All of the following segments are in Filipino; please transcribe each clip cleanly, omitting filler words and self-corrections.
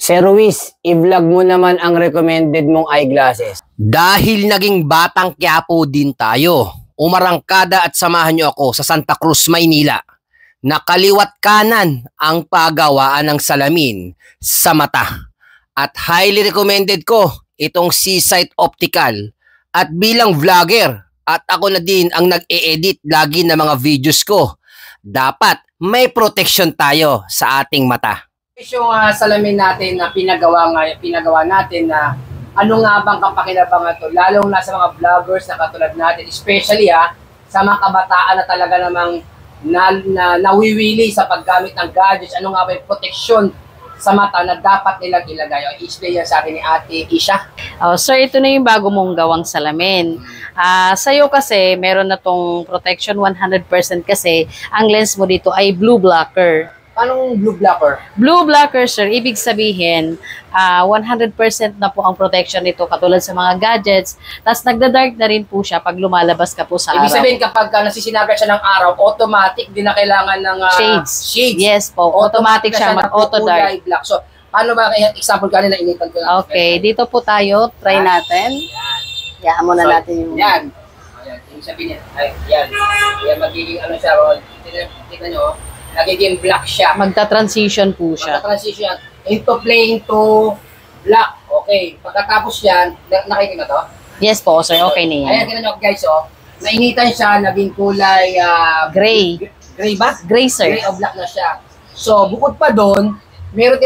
Sir Ruiz, i-vlog mo naman ang recommended mong eyeglasses. Dahil naging batang Quiapo din tayo, umarangkada at samahan niyo ako sa Santa Cruz, Maynila. Nakaliwat kanan ang paggawaan ng salamin sa mata. At highly recommended ko itong Seasight Optical. At bilang vlogger, at ako na din ang nag-e-edit lagi ng mga videos ko, dapat may protection tayo sa ating mata. Yung salamin natin na pinagawa natin na ano nga bang kapakinabangan to, lalong na sa mga vloggers na katulad natin, especially sa mga kabataan na talaga namang nawiwili sa paggamit ng gadgets, ano nga ba yung protection sa mata na dapat nilang ilagay. I-explain yan sa akin ni Ate Isha. Oh, sir, ito na yung bago mong gawang salamin. Sa'yo kasi, meron na tong protection 100% kasi ang lens mo dito ay blue blocker. Anong blue blocker? Blue blocker, sir, ibig sabihin, 100% na po ang protection nito katulad sa mga gadgets. Tapos nagda-dark na rin po siya pag lumalabas ka po sa araw. Ibig sabihin kapag nasisinagat siya ng araw, automatic, di na kailangan ng shades. Yes po, automatic siya mag-auto-dark. So, paano ba kaya example kanina initan ko na? Okay, dito po tayo, try natin. Yan muna natin yung... Yan. Yung sabihin niya, yan. Yan magiging ano siya, tignan nyo, nagiging black siya. Magta-transition po siya. Magta-transition into plain to black. Okay. Pagkatapos yan, nakikita to? Yes po, sir. Okay na yan. Ayan, tignan nyo guys, nainitan siya, naging kulay gray. Gray ba? Gray, sir. Gray o black na siya. So, bukod pa doon, merong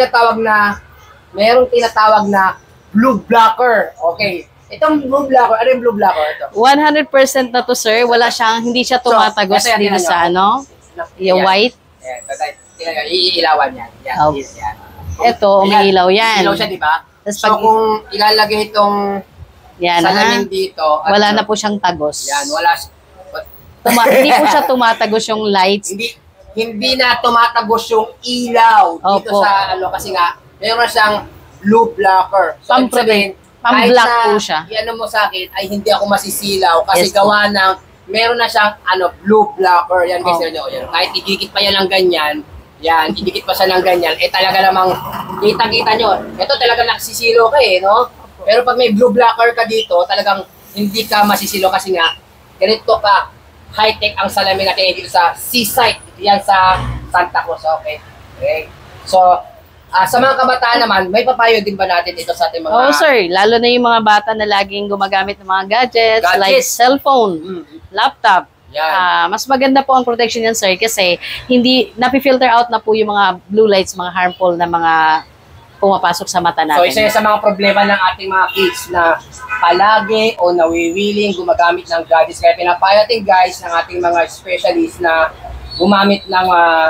tinatawag na blue blocker. Okay. Itong blue blocker, ano yung blue blocker? Ito. 100% na to, sir. Hindi siya tumatagos dito sa ano? Yung white. Ayan, iilawan yan. Yan, oh. yan. Ito, umiilaw yan. Ilaw siya, di ba? So, pag, kung ilalagay itong salamin dito, wala na po siyang tagos. Yan, wala. Hindi po siya tumatagos yung lights. Hindi na tumatagos yung ilaw dito sa ano, kasi nga, meron siyang blue blocker. So, pang-black po siya. Iano mo sa akin, ay hindi ako masisilaw kasi gawa ng meron na siyang blue blocker. Yan guys, yan. Kahit idikit pa yan ng ganyan, idikit pa siya ng ganyan, talaga namang kita-kita nyo. Ito talaga nagsisilo ka no? Pero pag may blue blocker ka dito, talagang hindi ka masisilo kasi nga, ganito ka high-tech ang salamin natin dito sa Seasight. Yan sa Santa Cruz, okay? So, sa mga kabataan naman, may papayo din ba natin ito sa ating mga... Oo, sir. Lalo na yung mga bata na laging gumagamit ng mga gadgets. Like cellphone, laptop. Mas maganda po ang protection yan, sir, kasi hindi, napifilter out na po yung mga blue lights, mga harmful na mga pumapasok sa mata natin. So, isa sa mga problema ng ating mga kids na palagi o nawiwiling gumagamit ng gadgets. Kaya pinapayo natin, guys, ng ating mga specialist na gumamit ng...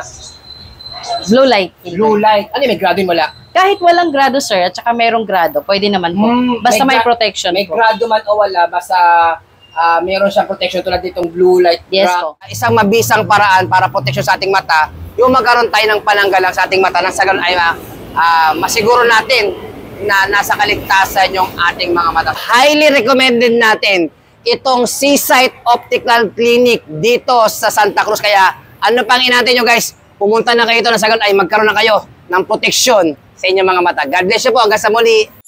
blue light. Blue light. Ano may grado mo lang? Kahit walang grado, sir, at saka merong grado, pwede naman po. Basta may protection may po. Grado man o wala, basta meron siyang protection tulad ditong blue light. Yes po. Isang mabisang paraan para protection sa ating mata, yung magkaroon tayo ng pananggalang sa ating mata, nang sa ganun ay masiguro natin na nasa kaligtasan yung ating mga mata. Highly recommended natin itong Seasight Optical Clinic dito sa Santa Cruz. Kaya ano pang inatin nyo guys? Pumunta na kayo ito na sa ganun ay magkaroon na kayo ng proteksyon sa inyong mga mata. God bless you po. Hanggang sa muli.